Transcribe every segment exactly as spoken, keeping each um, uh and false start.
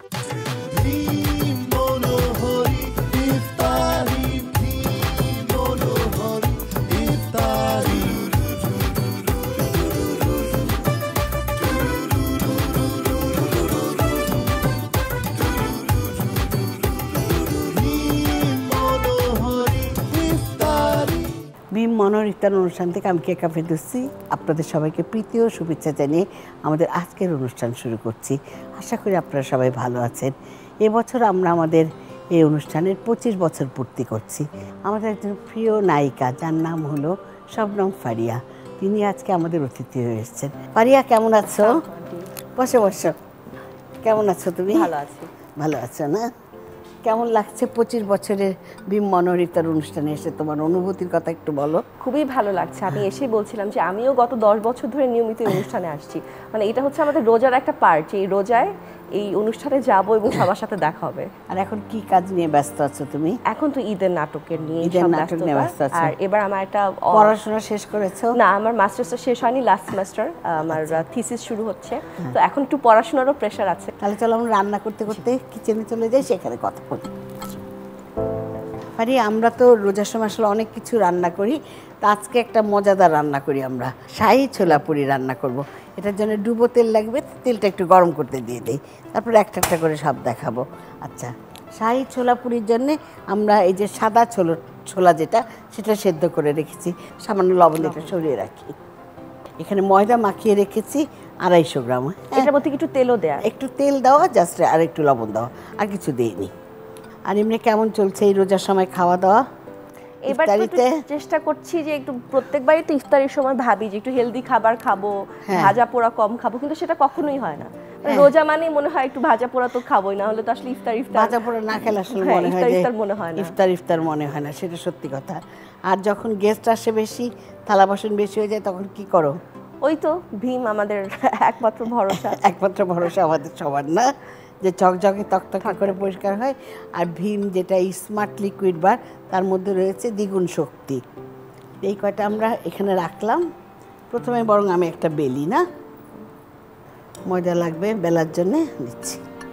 Vim Monohor Iftar, Vim Monohor Iftar. Bhim মনোহর ইফতার অনুষ্ঠান থেকে আমি কেকা ফেরদৌসি আপনাদের সবাইকে প্রীতি ও শুভেচ্ছা জানিয়ে আমাদের আজকের অনুষ্ঠান শুরু করছি। আশা করি আপনারা সবাই ভালো আছেন। এবছর আমরা আমাদের এই অনুষ্ঠানের পঁচিশ বছর পূর্তি করছি। আমাদের একজন প্রিয় নায়িকা যার নাম হলো শবনম ফারিয়া, তিনি আজকে আমাদের অতিথি হয়ে এসেছেন। ফারিয়া, কেমন আছো? বসে বসো। কেমন আছো তুমি? ভালো আছি। ভালো আছো না? কেমন লাগছে পঁচিশ বছরের ভীম মনোহর ইফতার অনুষ্ঠানে এসে? তোমার অনুভূতির কথা একটু বলো। খুবই ভালো লাগছে। আমি এসে বলছিলাম যে আমিও গত দশ বছর ধরে নিয়মিত অনুষ্ঠানে আসছি। মানে এটা হচ্ছে আমাদের রোজার একটা পার্ট, এই রোজায় এই অনুষ্ঠানে যাব এবং সবার সাথে দেখা হবে। আর এখন কি কাজ নিয়ে ব্যস্ত আছো তুমি? এখন তো ঈদের নাটকের নিয়ে ঈদের সব নাটক নিয়ে ব্যস্ত আছো। আর এবার আমার একটা পড়াশোনা শেষ করেছো? না, আমার মাস্টার্সটা শেষ হয়নি, লাস্ট সেমেস্টার। আমার থিসিস শুরু হচ্ছে, তো এখন একটু পড়াশোনারও প্রেশার আছে। তাহলে চলো আমরা রান্না করতে করতে কিচেনে চলে যাই, সেখানে কথা বলি। আরে আমরা তো রোজার সময় আসলে অনেক কিছু রান্না করি, তা আজকে একটা মজাদার রান্না করি আমরা। শাহী ছোলা পুরি রান্না করব। এটার জন্য ডুবো তেল লাগবে, তেলটা একটু গরম করতে দিয়ে দিই, তারপরে একটা একটা করে সব দেখাবো। আচ্ছা, শাহী ছোলা পুরির জন্যে আমরা এই যে সাদা ছোলা ছোলা যেটা, সেটা সেদ্ধ করে রেখেছি, সামান্য লবণ এটা সরিয়ে রাখি। এখানে ময়দা মাখিয়ে রেখেছি আড়াইশো গ্রাম। এটার মধ্যে একটু তেলও দেয়া, একটু তেল দেওয়া জাস্ট, আর একটু লবণ দেওয়া, আর কিছু দিইনি। আর এমনি কেমন চলছে এই রোজার সময় খাওয়া দাওয়া? এবার তো চেষ্টা করছি যে একটু প্রত্যেকবারই তো ইফতারের সময় ভাবি যে একটু হেলদি খাবার খাবো, ভাজা পোড়া কম খাবো, কিন্তু সেটা কখনোই হয় না। রোজা মানে মনে হয় একটু ভাজা পোড়া তো খাবোই, না হলে তো আসলে ইফতার ইফতার ভাজা পোড়া না খেলে আসলে মনে হয় যে ইফতার মনে হয় না, ইফতার ইফতার মনে হয় না, সেটা সত্যি কথা। আর যখন গেস্ট আসে বেশি, থালা বাসন বেশি হয়ে যায়, তখন কি করো? ওই তো ভীম আমাদের একমাত্র ভরসা। একমাত্র ভরসা আমাদের সবার না, যে চকচকে তকতকে করে পরিষ্কার হয়। আর ভীম যেটা স্মার্ট লিকুইড বার, তার মধ্যে রয়েছে দ্বিগুণ শক্তি। এই কয়টা আমরা এখানে রাখলাম। প্রথমে বরং আমি একটা বেলি, না ময়দা লাগবে বেলার জন্যে, দিচ্ছি।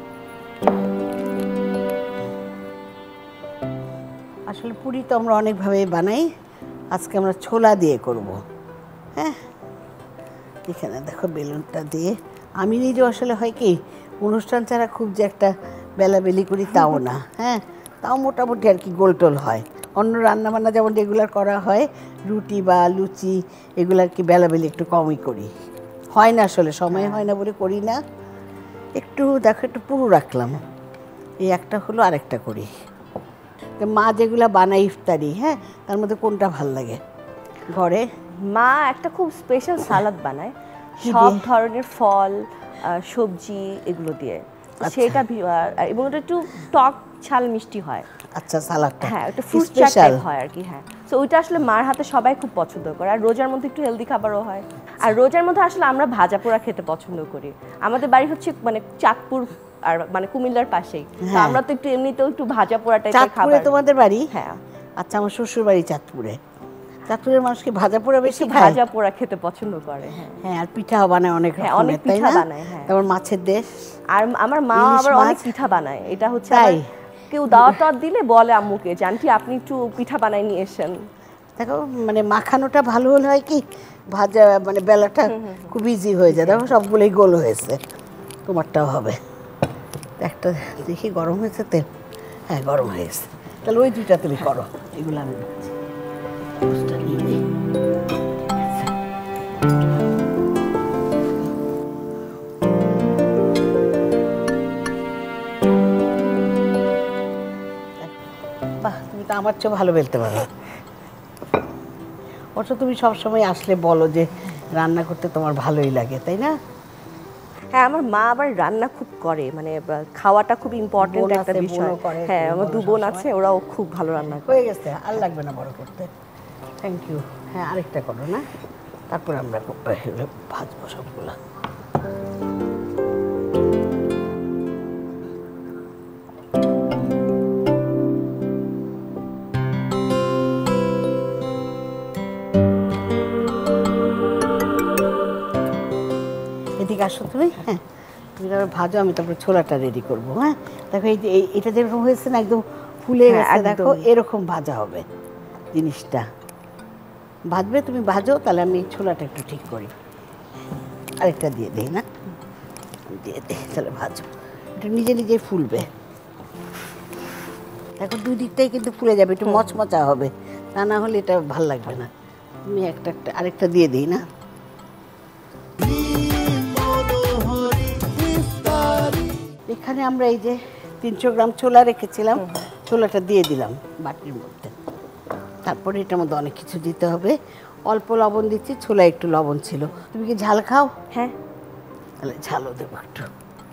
আসলে পুরি তো আমরা অনেকভাবেই বানাই, আজকে আমরা ছোলা দিয়ে করব। হ্যাঁ, এখানে দেখো বেলুনটা দিয়ে। আমি নিজেও আসলে হয় কি, অনুষ্ঠান ছাড়া খুব যে একটা বেলাবেলি করি তাও না। হ্যাঁ, তাও মোটামুটি আর কি গোলটোল হয়। অন্য রান্নাবান্না যেমন রেগুলার করা হয়, রুটি বা লুচি, এগুলো আর কি বেলাবেলি একটু কমই করি। হয় না আসলে, সময় হয় না বলে করি না। একটু দেখো, একটু পুরো রাখলাম, এই একটা হলো, আরেকটা করি। মা যেগুলো বানায় ইফতারি, হ্যাঁ, তার মধ্যে কোনটা ভাল লাগে ঘরে? মা একটা খুব স্পেশাল সালাদ বানায়, সব ধরনের ফল সবজি এগুলো দিয়ে, সেটা এবং ওটা একটু টক ঝাল মিষ্টি হয়। আচ্ছা, সালাদটা হ্যাঁ, একটা ফ্রুট চাট টাইপ হয় আর কি। হ্যাঁ, তো ওইটা আসলে মার হাতে সবাই খুব পছন্দ করে। আর রোজার মধ্যে একটু হেলদি খাবারও হয়। আর রোজার মধ্যে আসলে আমরা ভাজা পোড়া খেতে পছন্দ করি। আমাদের বাড়ি হচ্ছে মানে চাঁদপুর, আর মানে কুমিল্লার পাশেই, তো আমরা তো একটু এমনিতেও একটু ভাজা পোড়া টাইপের খাবার। তোমাদের বাড়ি? হ্যাঁ। আচ্ছা, আমার শ্বশুর বাড়ি চাঁদপুরে। চাঁদপুরের মানুষকে ভাজা পোড়া বেশি খায়, ভাজা পোড়া খেতে পছন্দ করে। হ্যাঁ হ্যাঁ, আর পিঠাও বানায় অনেক রকমের, অনেক পিঠা বানায়। হ্যাঁ, তারপর মাছের দেশ। আর আমার মা আবার অনেক পিঠা বানায়। এটা হচ্ছে তাই, কেউ দাওয়াত টাওয়াত দিলে বলে আম্মুকে, আন্টি আপনি একটু পিঠা বানাই নিয়ে এসেন। দেখো, মানে মাখানোটা ভালো হলে হয় কি, ভাজা মানে বেলাটা খুব ইজি হয়ে যায়। দেখো সবগুলোই গোল হয়েছে, তোমারটাও হবে। একটা দেখি গরম হয়েছে তেল। হ্যাঁ, গরম হয়ে গেছে। তাহলে ওই দুইটা তুমি করো, এগুলো আমি বাহ, তুমি তো আমার চেয়ে ভালো বেলতে পারো। অথচ তুমি সবসময় আসলে বলো যে রান্না করতে তোমার ভালোই লাগে, তাই না? হ্যাঁ, আমার মা আবার রান্না খুব করে, মানে খাওয়াটা খুব ইম্পর্টেন্ট একটা বিষয়। হ্যাঁ, আমার দু বোন আছে, ওরাও খুব ভালো রান্না করে। হয়ে গেছে, আর লাগবে না বড় করতে। Thank you. হ্যাঁ, আরেকটা করো না, তারপর আমরা ভাজবো সবগুলা। এদিকে আসো তুমি। হ্যাঁ, তুমি এটা ভাজো, আমি তারপরে ছোলাটা রেডি করবো। হ্যাঁ দেখো এই যে এটা যেরকম হয়েছে না একদম ফুলে গেছে, দেখো এরকম ভাজা হবে জিনিসটা। ভাজবে তুমি, ভাজো, তাহলে আমি ছোলাটা একটু ঠিক করি। আরেকটা দিয়ে দিই না, দিয়ে দিই, তাহলে ভাজো, এটা নিজে নিজে ফুলবে। দেখো দুই দিকটাই কিন্তু ফুলে যাবে, একটু মচমচা হবে, তা না হলে এটা ভাল লাগবে না। আমি একটা একটা আরেকটা দিয়ে দিই না। এখানে আমরা এই যে তিনশো গ্রাম ছোলা রেখেছিলাম, ছোলাটা দিয়ে দিলাম বাটির মধ্যে। তারপরে এটার মধ্যে অনেক কিছু দিতে হবে। অল্প লবণ দিচ্ছি, ছোলা একটু লবণ ছিল। তুমি কি ঝাল খাও? হ্যাঁ, তাহলে ঝালও দেবো একটু।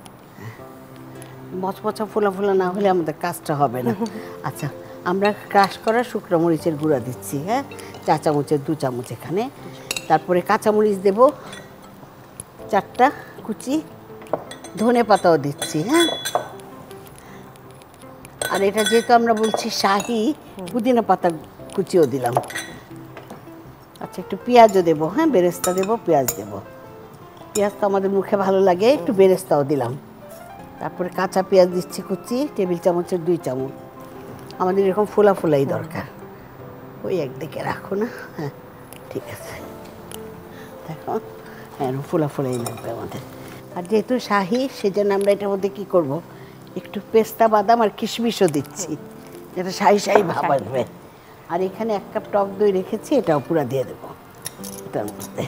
মচমচা ফোলা ফোলা না হলে আমাদের কাজটা হবে না। আচ্ছা, আমরা ক্রাশ করা শুকনো মরিচের গুঁড়া দিচ্ছি। হ্যাঁ, চা চামচের দু চামচ এখানে। তারপরে কাঁচামরিচ দেবো চারটা কুচি, ধনে পাতাও দিচ্ছি। হ্যাঁ, আর এটা যেহেতু আমরা বলছি শাহি, পুদিনা পাতা কুচিও দিলাম। আচ্ছা, একটু পেঁয়াজও দেবো। হ্যাঁ, বেরেস্তা দেবো, পেঁয়াজ দেবো। পেঁয়াজ তো আমাদের মুখে ভালো লাগে, একটু বেরেস্তাও দিলাম। তারপরে কাঁচা পেঁয়াজ দিচ্ছি কুচি, টেবিল চামচের দুই চামচ। আমাদের এরকম ফোলা ফোলাই দরকার। ওই একদিকে রাখো না। হ্যাঁ ঠিক আছে, দেখো হ্যাঁ ফোলা ফোলাই লাগবে আমাদের। আর যেহেতু শাহি, সেজন্য আমরা এটার মধ্যে কী করবো, একটু পেস্তা বাদাম আর কিশমিশও দিচ্ছি, যেটা শাহি শাহি ভাব আসবে। আর এখানে এক কাপ টক দই রেখেছি, এটাও পুরো দিয়ে দেবো এটার মধ্যে।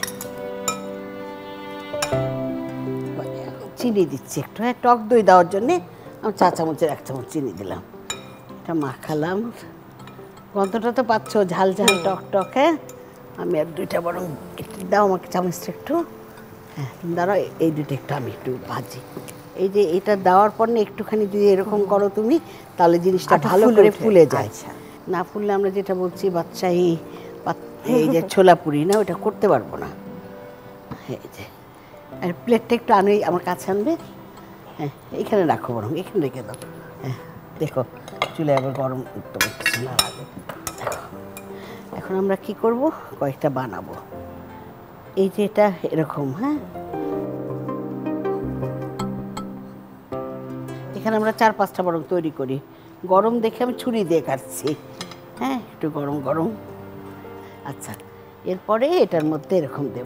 চিনি দিচ্ছি একটু। হ্যাঁ, টক দই দেওয়ার জন্যে আমি চা চামচের এক চামচ চিনি দিলাম। এটা মাখালাম। গন্ধটা তো পাচ্ছ, ঝাল ঝাল টক টক। হ্যাঁ, আমি আর দুইটা বরং একটু দাও আমাকে চামচটা একটু। হ্যাঁ দাঁড়াও, এই দুটো একটু আমি একটু ভাজি। এই যে এটা দেওয়ার পর না একটুখানি যদি এরকম করো তুমি, তাহলে জিনিসটা ভালো করে ফুলে যায়। না ফুললে আমরা যেটা বলছি বাদশাহী, এই যে ছোলা পুরি না, ওটা করতে পারবো না। এই যে আর প্লেটটা একটু আনে আমার কাছে আনবে। হ্যাঁ, এখানে রাখো, বরং এখানে রেখে দাও। হ্যাঁ দেখো চুলে আবার গরম তোমার কিছু না লাগে। দেখো এখন আমরা কি করব, কয়েকটা বানাবো। এই যে এটা এরকম। হ্যাঁ, এখানে আমরা চার পাঁচটা বরং তৈরি করি। গরম দেখে আমি ছুরি দিয়ে কাটছি। হ্যাঁ, একটু গরম গরম। আচ্ছা, এরপরে এটার মধ্যে এরকম দেব।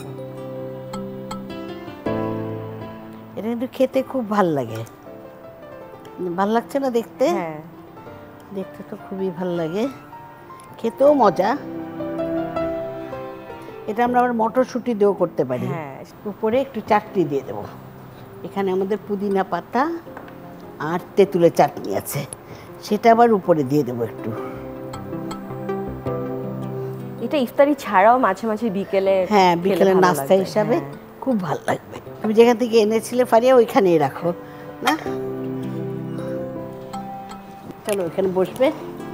এটা কিন্তু খেতে খুব ভাল লাগে। ভাল লাগছে না দেখতে? হ্যাঁ, দেখতে তো খুবই ভাল লাগে, খেতেও মজা। এটা আমরা আবার মটরশুঁটি দিয়েও করতে পারি। হ্যাঁ, উপরে একটু চাটনি দিয়ে দেবো। এখানে আমাদের পুদিনা পাতা আর তেঁতুলের চাটনি আছে, সেটা আবার উপরে দিয়ে দেবো একটু। এটা ইফতারি ছাড়াও মাঝে মাঝে বিকেলে, হ্যাঁ বিকেলের নাস্তা হিসাবে খুব ভালো লাগবে। তুমি যেখান থেকে এনেছিলে ফারিয়া, ওইখানেই রাখো না। চলো এখানে বসবে।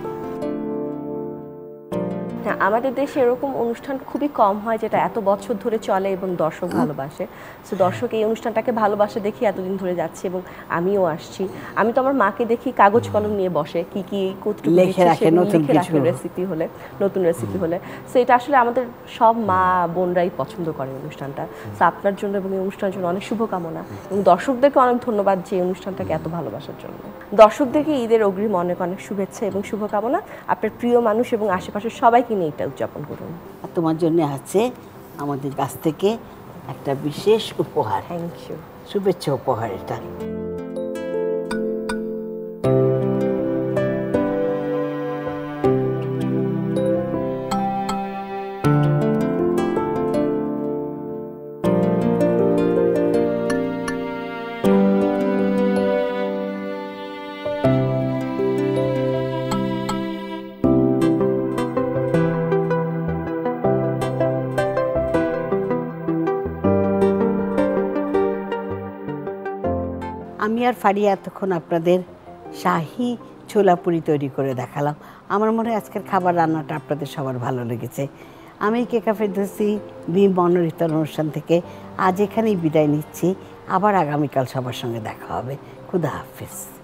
হ্যাঁ, আমাদের দেশে এরকম অনুষ্ঠান খুবই কম হয় যেটা এত বছর ধরে চলে এবং দর্শক ভালোবাসে। সো দর্শক এই অনুষ্ঠানটাকে ভালোবাসে দেখি এতদিন ধরে যাচ্ছে, এবং আমিও আসছি। আমি তো আমার মাকে দেখি কাগজ কলম নিয়ে বসে, কি কি কতটুকু লিখে রাখে নতুন কিছু রেসিপি হলে, নতুন রেসিপি হলে। সো এটা আসলে আমাদের সব মা বোনরাই পছন্দ করে অনুষ্ঠানটা। সো আপনার জন্য এবং এই অনুষ্ঠানের জন্য অনেক শুভকামনা, এবং দর্শকদেরকে অনেক ধন্যবাদ যে এই অনুষ্ঠানটাকে এত ভালোবাসার জন্য। দর্শকদেরকে ঈদের অগ্রিম অনেক অনেক শুভেচ্ছা এবং শুভকামনা। আপনার প্রিয় মানুষ এবং আশেপাশের সবাইকে নিয়ে এটা উদযাপন করুন। আর তোমার জন্য আছে আমাদের কাছ থেকে একটা বিশেষ উপহার। Thank you. শুভেচ্ছা উপহার এটা। আমি আর ফারিয়া এতক্ষণ আপনাদের শাহি ছোলা পুরি তৈরি করে দেখালাম। আমার মনে হয় আজকের খাবার রান্নাটা আপনাদের সবার ভালো লেগেছে। আমি কেকা ফেরদৌসি ভিম মনোহর ইফতার অনুষ্ঠান থেকে আজ এখানেই বিদায় নিচ্ছি। আবার আগামীকাল সবার সঙ্গে দেখা হবে। খুদা হাফেজ।